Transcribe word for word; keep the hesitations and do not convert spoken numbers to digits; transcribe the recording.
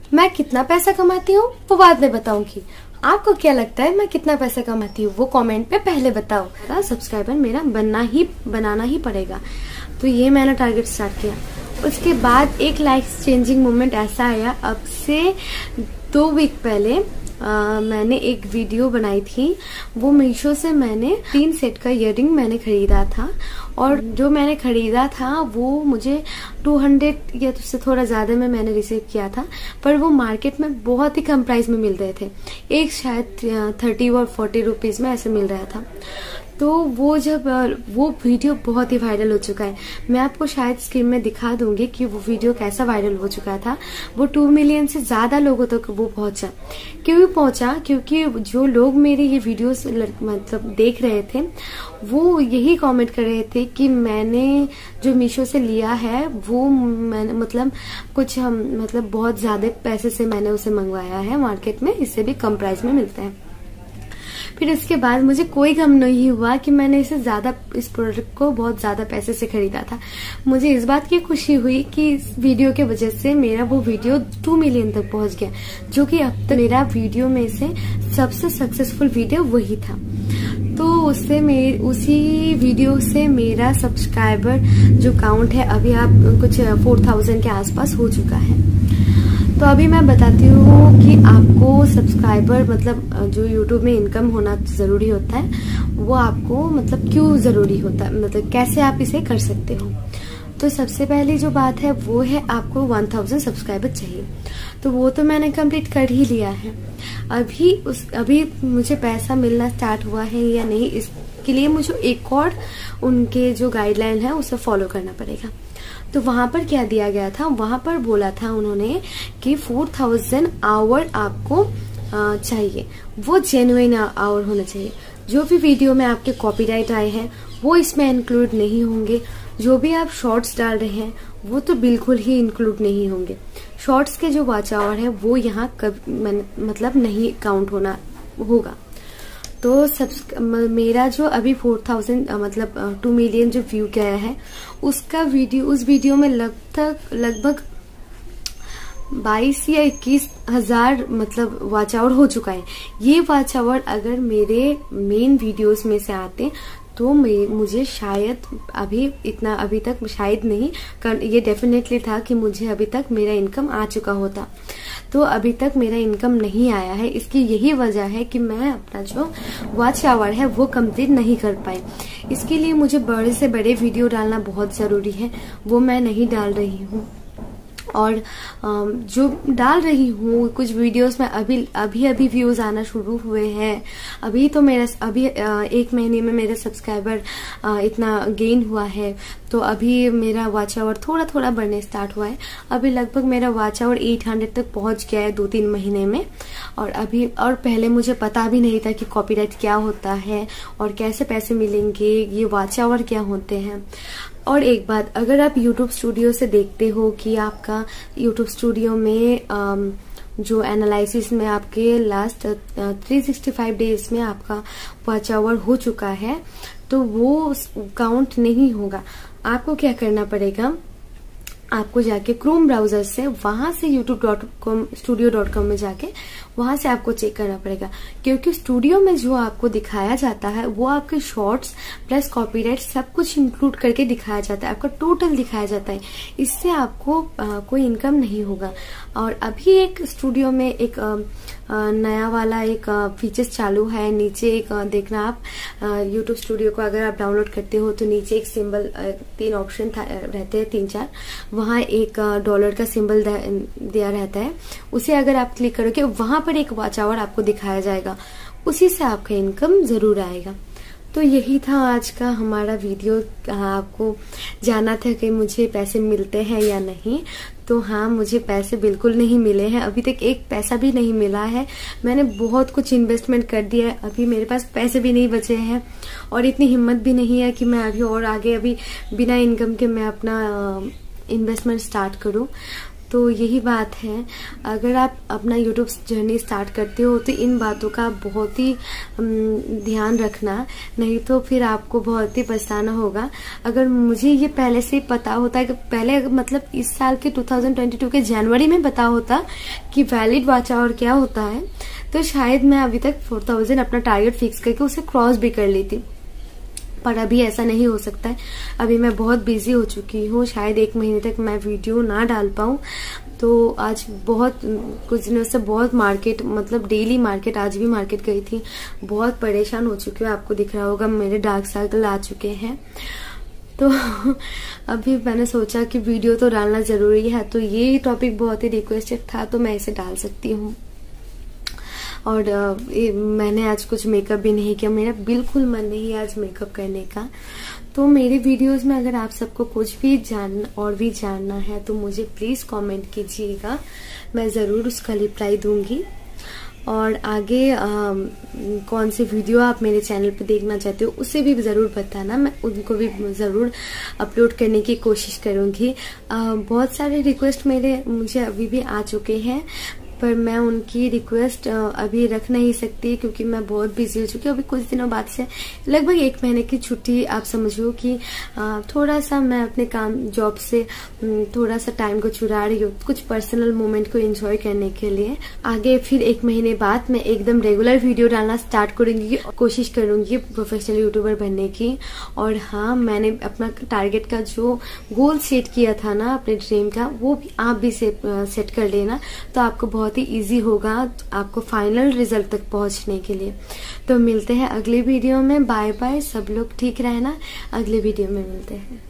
मैं कितना पैसा कमाती हूँ वो बाद में बताऊंगी। आपको क्या लगता है मैं कितना पैसा कमाती हूँ वो कमेंट पे पहले बताओ। सब्सक्राइबर मेरा बनना ही बनाना ही पड़ेगा। तो ये मैंने टारगेट स्टार्ट किया। उसके बाद एक लाइफ चेंजिंग मोमेंट ऐसा आया, अब से दो वीक पहले आ, मैंने एक वीडियो बनाई थी। वो मीशो से मैंने तीन सेट का इयररिंग मैंने खरीदा था, और जो मैंने खरीदा था वो मुझे दो सौ या उससे थोड़ा ज्यादा में मैंने रिसीव किया था, पर वो मार्केट में बहुत ही कम प्राइस में मिल रहे थे। एक शायद थर्टी और फोर्टी रुपीज में ऐसे मिल रहा था। तो वो जब वो वीडियो बहुत ही वायरल हो चुका है। मैं आपको शायद स्क्रीन में दिखा दूंगी कि वो वीडियो कैसा वायरल हो चुका था। वो टू मिलियन से ज्यादा लोगों तक वो पहुंचा। क्यों पहुंचा? क्योंकि जो लोग मेरे ये वीडियोस मतलब देख रहे थे वो यही कमेंट कर रहे थे कि मैंने जो मीशो से लिया है वो मैंने मतलब कुछ हम मतलब बहुत ज्यादा पैसे से मैंने उसे मंगवाया है, मार्केट में इससे भी कम प्राइस में मिलता है। फिर इसके बाद मुझे कोई गम नहीं हुआ कि मैंने इसे ज्यादा इस प्रोडक्ट को बहुत ज्यादा पैसे से खरीदा था। मुझे इस बात की खुशी हुई कि इस वीडियो के वजह से मेरा वो वीडियो टू मिलियन तक पहुंच गया, जो कि अब तक मेरा वीडियो में से सबसे सक्सेसफुल वीडियो वही था। तो उससे मेरे उसी वीडियो से मेरा सब्सक्राइबर जो काउंट है अभी आप कुछ फोर थाउजेंड के आसपास हो चुका है। तो अभी मैं बताती हूँ कि आपको सब्सक्राइबर मतलब जो यूट्यूब में इनकम होना जरूरी होता है वो आपको मतलब क्यों जरूरी होता है, मतलब कैसे आप इसे कर सकते हो। तो सबसे पहली जो बात है वो है आपको वन थाउजेंड सब्सक्राइबर चाहिए। तो वो तो मैंने कंप्लीट कर ही लिया है। अभी उस अभी मुझे पैसा मिलना स्टार्ट हुआ है या नहीं, इसके लिए मुझे एक और उनके जो गाइडलाइन है उसे फॉलो करना पड़ेगा। तो वहां पर क्या दिया गया था, वहां पर बोला था उन्होंने कि फोर थाउजेंड आवर आपको चाहिए। वो जेन्युइन आवर होना चाहिए। जो भी वीडियो में आपके कॉपीराइट आए हैं वो इसमें इंक्लूड नहीं होंगे। जो भी आप शॉर्ट्स डाल रहे हैं वो तो बिल्कुल ही इंक्लूड नहीं होंगे। शॉर्ट्स के जो वॉच आवर है वो यहाँ कब मतलब नहीं काउंट होना होगा। तो सब मेरा जो अभी फोर थाउजेंड मतलब टू मिलियन जो व्यू गया है उसका वीडियो उस वीडियो में लगभग लगभग बाईस या इक्कीस हजार मतलब वॉच आवर हो चुका है। ये वॉच आवर अगर मेरे मेन वीडियोस में से आते तो मुझे शायद अभी इतना अभी तक शायद नहीं, ये डेफिनेटली था कि मुझे अभी तक मेरा इनकम आ चुका होता। तो अभी तक मेरा इनकम नहीं आया है। इसकी यही वजह है कि मैं अपना जो वॉच आवर है वो कंप्लीट नहीं कर पाई। इसके लिए मुझे बड़े से बड़े वीडियो डालना बहुत जरूरी है, वो मैं नहीं डाल रही हूँ। और जो डाल रही हूँ कुछ वीडियोस में अभी अभी अभी व्यूज आना शुरू हुए हैं। अभी तो मेरा अभी एक महीने में मेरा सब्सक्राइबर इतना गेन हुआ है। तो अभी मेरा वॉच आवर थोड़ा थोड़ा बढ़ने स्टार्ट हुआ है। अभी लगभग मेरा वॉच आवर आठ सौ तक पहुंच गया है दो तीन महीने में। और अभी और पहले मुझे पता भी नहीं था कि कॉपीराइट क्या होता है और कैसे पैसे मिलेंगे, ये वॉच आवर क्या होते हैं। और एक बात, अगर आप YouTube स्टूडियो से देखते हो कि आपका YouTube स्टूडियो में जो एनालिसिस में आपके last three sixty five days में आपका वॉच आवर हो चुका है तो वो काउंट नहीं होगा। आपको क्या करना पड़ेगा, आपको जाके क्रोम ब्राउजर से वहां से YouTube dot com studio dot com में जाके वहां से आपको चेक करना पड़ेगा। क्योंकि स्टूडियो में जो आपको दिखाया जाता है वो आपके शॉर्ट्स प्लस कॉपीराइट सब कुछ इंक्लूड करके दिखाया जाता है, आपका टोटल दिखाया जाता है। इससे आपको आ, कोई इनकम नहीं होगा। और अभी एक स्टूडियो में एक आ, आ, नया वाला एक फीचर्स चालू है। नीचे एक आ, देखना आप यूट्यूब स्टूडियो को अगर आप डाउनलोड करते हो तो नीचे एक सिंबल, तीन ऑप्शन रहते हैं, तीन चार, वहां एक डॉलर का सिंबल दिया रहता है। उसे अगर आप क्लिक करोगे वहां पर एक वॉच आवर आपको दिखाया जाएगा, उसी से आपका इनकम जरूर आएगा। तो यही था आज का हमारा वीडियो। आपको जानना था कि मुझे पैसे मिलते हैं या नहीं। तो हाँ, मुझे पैसे बिल्कुल नहीं मिले हैं, अभी तक एक पैसा भी नहीं मिला है। मैंने बहुत कुछ इन्वेस्टमेंट कर दिया है, अभी मेरे पास पैसे भी नहीं बचे हैं और इतनी हिम्मत भी नहीं है कि मैं अभी और आगे अभी बिना इनकम के मैं अपना इन्वेस्टमेंट स्टार्ट करूं। तो यही बात है, अगर आप अपना यूट्यूब जर्नी स्टार्ट करते हो तो इन बातों का बहुत ही ध्यान रखना, नहीं तो फिर आपको बहुत ही पछताना होगा। अगर मुझे ये पहले से ही पता होता कि पहले मतलब इस साल के दो हज़ार बाईस के जनवरी में पता होता कि वैलिड वॉच आवर क्या होता है, तो शायद मैं अभी तक चार हज़ार अपना टारगेट फिक्स करके उसे क्रॉस भी कर ली थी। पर अभी ऐसा नहीं हो सकता है, अभी मैं बहुत बिजी हो चुकी हूँ, शायद एक महीने तक मैं वीडियो ना डाल पाऊँ। तो आज बहुत कुछ दिनों से बहुत मार्केट मतलब डेली मार्केट, आज भी मार्केट गई थी, बहुत परेशान हो चुकी हूँ। आपको दिख रहा होगा मेरे डार्क सर्कल आ चुके हैं। तो अभी मैंने सोचा कि वीडियो तो डालना जरूरी है, तो ये टॉपिक बहुत ही रिक्वेस्टेड था तो मैं इसे डाल सकती हूँ। और ए, मैंने आज कुछ मेकअप भी नहीं किया, मेरा बिल्कुल मन नहीं है आज मेकअप करने का। तो मेरे वीडियोस में अगर आप सबको कुछ भी जान और भी जानना है तो मुझे प्लीज कमेंट कीजिएगा, मैं जरूर उसका रिप्लाई दूंगी। और आगे आ, कौन सी वीडियो आप मेरे चैनल पे देखना चाहते हो उसे भी जरूर बताना, मैं उनको भी जरूर अपलोड करने की कोशिश करूंगी। आ, बहुत सारे रिक्वेस्ट मेरे मुझे अभी भी आ चुके हैं, पर मैं उनकी रिक्वेस्ट अभी रख नहीं सकती क्योंकि मैं बहुत बिजी हो चुकी हूँ। अभी कुछ दिनों बाद से लगभग एक महीने की छुट्टी आप समझो कि थोड़ा सा मैं अपने काम जॉब से थोड़ा सा टाइम को चुरा रही हूँ, कुछ पर्सनल मोमेंट को एंजॉय करने के लिए। आगे फिर एक महीने बाद मैं एकदम रेगुलर वीडियो डालना स्टार्ट करूंगी, कोशिश करूंगी प्रोफेशनल यूट्यूबर बनने की। और हाँ, मैंने अपना टारगेट का जो गोल सेट किया था ना अपने ड्रीम का, वो भी आप भी सेट कर लेना, तो आपको बहुत ही इजी होगा आपको फाइनल रिजल्ट तक पहुंचने के लिए। तो मिलते हैं अगले वीडियो में, बाय बाय। सब लोग ठीक रहना, अगले वीडियो में मिलते हैं।